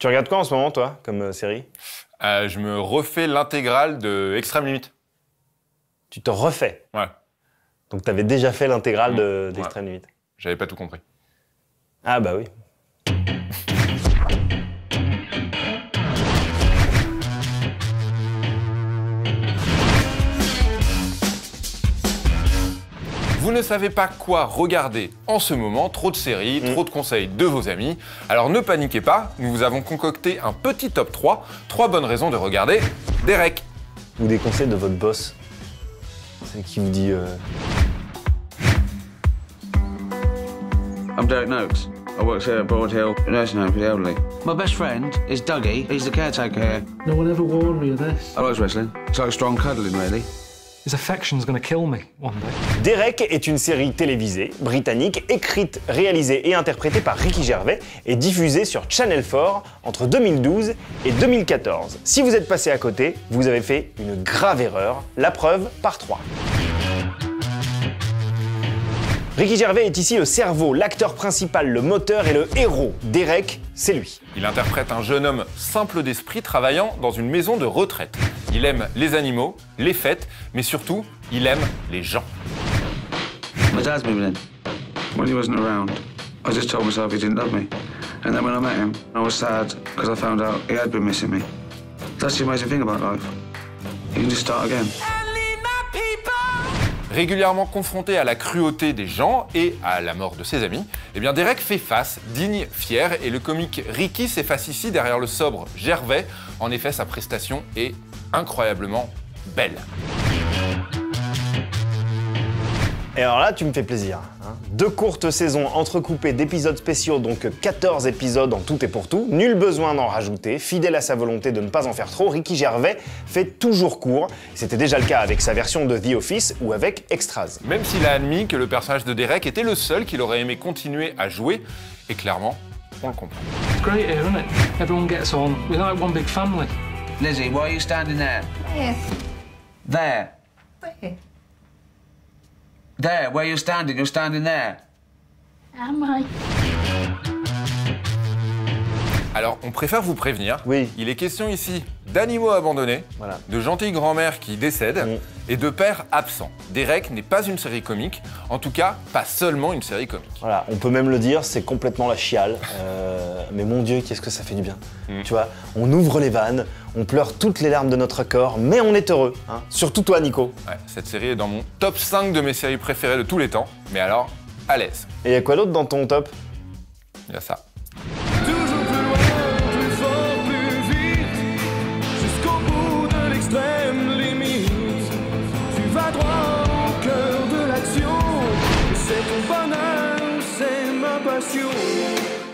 Tu regardes quoi en ce moment, toi, comme série? Je me refais l'intégrale de Extrême Limite. Tu te refais? Ouais. Donc t'avais déjà fait l'intégrale d'Extrême Limite? J'avais pas tout compris. Ah bah oui. Vous ne savez pas quoi regarder en ce moment, trop de séries, trop de conseils de vos amis. Alors ne paniquez pas, nous vous avons concocté un petit top 3, 3 bonnes raisons de regarder Derek. Ou des conseils de votre boss. C'est qui vous dit... I'm Derek Noakes. I work here at Broad Hill nursing home for the elderly. My best friend is Dougie. He's the caretaker here. No one ever warned me of this. I like wrestling. It's like strong cuddling, really. His affection's gonna kill me one day. Derek est une série télévisée britannique écrite, réalisée et interprétée par Ricky Gervais et diffusée sur Channel 4 entre 2012 et 2014. Si vous êtes passé à côté, vous avez fait une grave erreur. La preuve par 3. Ricky Gervais est ici le cerveau, l'acteur principal, le moteur et le héros. Derek, c'est lui. Il interprète un jeune homme simple d'esprit travaillant dans une maison de retraite. Il aime les animaux, les fêtes, mais surtout, il aime les gens. My dad's moving in. When he wasn't around, I just told myself he didn't love me. And then when I met him, I was sad because I found out he had been missing me. That's the amazing thing about life. You can just start again. Régulièrement confronté à la cruauté des gens et à la mort de ses amis, eh bien Derek fait face, digne, fier, et le comique Ricky s'efface ici derrière le sobre Gervais. En effet, sa prestation est incroyablement belle. Et alors là, tu me fais plaisir. Hein. 2 courtes saisons entrecoupées d'épisodes spéciaux, donc 14 épisodes en tout et pour tout. Nul besoin d'en rajouter. Fidèle à sa volonté de ne pas en faire trop, Ricky Gervais fait toujours court. C'était déjà le cas avec sa version de The Office ou avec Extras. Même s'il a admis que le personnage de Derek était le seul qu'il aurait aimé continuer à jouer, et clairement, on le comprend. It's great here, isn't it? Everyone gets on. We're like one big family. Lizzie, why are you standing there? Where? There. Where? There, where you're standing there. Am I? Alors, on préfère vous prévenir, Oui. il est question ici d'animaux abandonnés, Voilà. de gentilles grand-mères qui décèdent et de pères absents. Derek n'est pas une série comique, en tout cas, pas seulement une série comique. Voilà, on peut même le dire, c'est complètement la chiale. Mais mon Dieu, qu'est-ce que ça fait du bien. Tu vois, on ouvre les vannes, on pleure toutes les larmes de notre corps, mais on est heureux. Hein. Surtout toi, Nico. Ouais, cette série est dans mon top 5 de mes séries préférées de tous les temps, mais alors, à l'aise. Et y a quoi d'autre dans ton top? Il y a ça. Toujours plus loin, plus fort, plus vite, jusqu'au bout de l'extrême limite. Tu vas droit au cœur de l'action, c'est ton bonheur, c'est ma passion.